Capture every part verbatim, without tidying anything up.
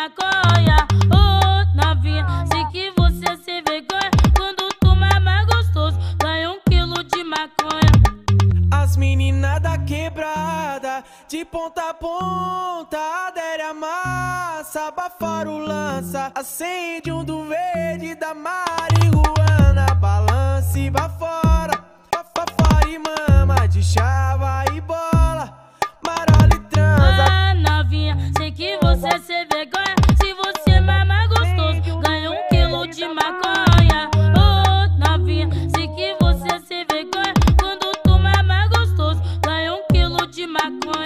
maconha. Ô, oh, novinha, sei que você se vergonha. Quando toma mais gostoso, ganha um quilo de maconha. As meninas da quebrada, de ponta a ponta, adere a massa, abafora o lança, acende um do verde da marihuana. Balança e vá fora, vá fora e mama, de chava e bola, marola e transa. Ah, novinha, sei que você se vergonha. Se você mamar gostoso, ganha um quilo de maconha. Ô, oh, novinha, sei que você se vergonha. Quando toma mais gostoso, ganha um quilo de maconha.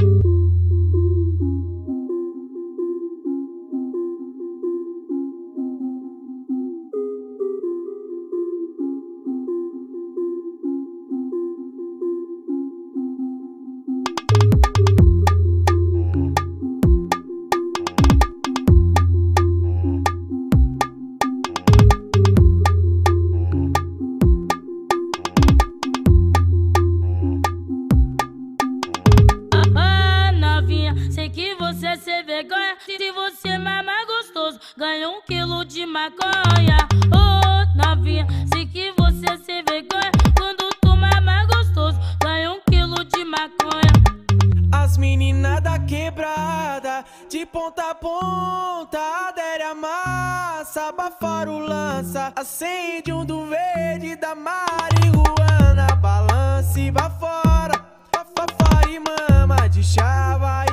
Sei que você se vergonha. Se você mamar gostoso, ganha um quilo de maconha. Ô, oh, novinha, sei que você se vergonha. Quando toma mais gostoso, ganha um quilo de maconha. As meninas da quebrada, de ponta a ponta, adere a massa, abafora o lança, acende um do verde da marihuana. Balança e vá fora, vá fora e mama, de chava